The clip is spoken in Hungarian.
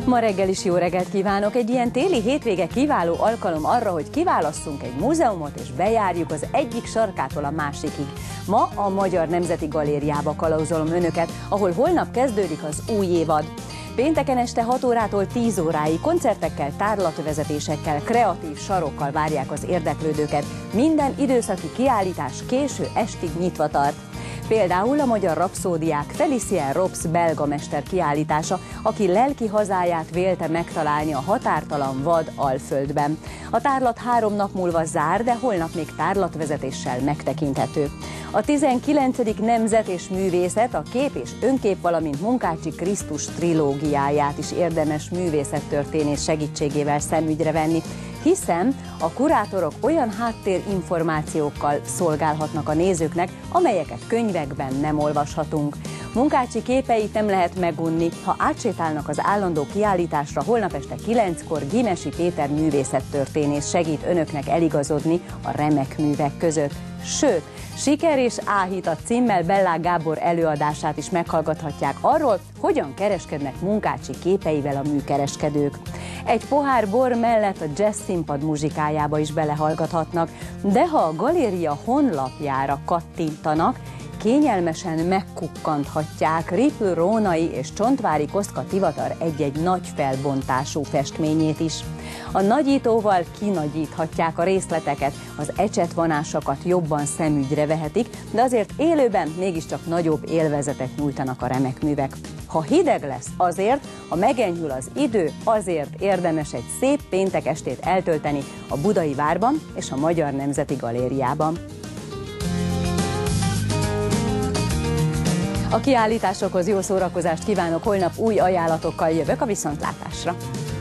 Ma reggel is jó reggelt kívánok! Egy ilyen téli hétvége kiváló alkalom arra, hogy kiválasszunk egy múzeumot és bejárjuk az egyik sarkától a másikig. Ma a Magyar Nemzeti Galériába kalauzolom önöket, ahol holnap kezdődik az új évad. Pénteken este 6 órától 10 óráig koncertekkel, tárlatvezetésekkel, kreatív sarokkal várják az érdeklődőket. Minden időszaki kiállítás késő estig nyitva tart. Például a magyar rapszódiák Félicien Robsz belga mester kiállítása, aki lelki hazáját vélte megtalálni a határtalan vad Alföldben. A tárlat 3 nap múlva zár, de holnap még tárlatvezetéssel megtekinthető. A 19. Nemzet és Művészet, a Kép és Önkép, valamint Munkácsy Krisztus trilógiáját is érdemes művészettörténész segítségével szemügyre venni, hiszen a kurátorok olyan háttérinformációkkal szolgálhatnak a nézőknek, amelyeket könyvekben nem olvashatunk. Munkácsy képeit nem lehet megunni, ha átsétálnak az állandó kiállításra. Holnap este 9-kor Gimesi Péter művészettörténész segít önöknek eligazodni a remek művek között. Sőt, Siker és Áhítat címmel Bellák Gábor előadását is meghallgathatják arról, hogyan kereskednek Munkácsy képeivel a műkereskedők. Egy pohár bor mellett a jazz színpad muzsikájába is belehallgathatnak, de ha a galéria honlapjára kattintanak, kényelmesen megkukkanthatják Ripl Rónai és Csontváry Kosztka Tivatar egy-egy nagy felbontású festményét is. A nagyítóval kinagyíthatják a részleteket, az ecsetvonásokat jobban szemügyre vehetik, de azért élőben mégiscsak nagyobb élvezetet nyújtanak a remek művek. Ha hideg lesz azért, ha megenyhül az idő, azért érdemes egy szép péntek estét eltölteni a Budai Várban és a Magyar Nemzeti Galériában. A kiállításokhoz jó szórakozást kívánok, holnap új ajánlatokkal jövök, a viszontlátásra!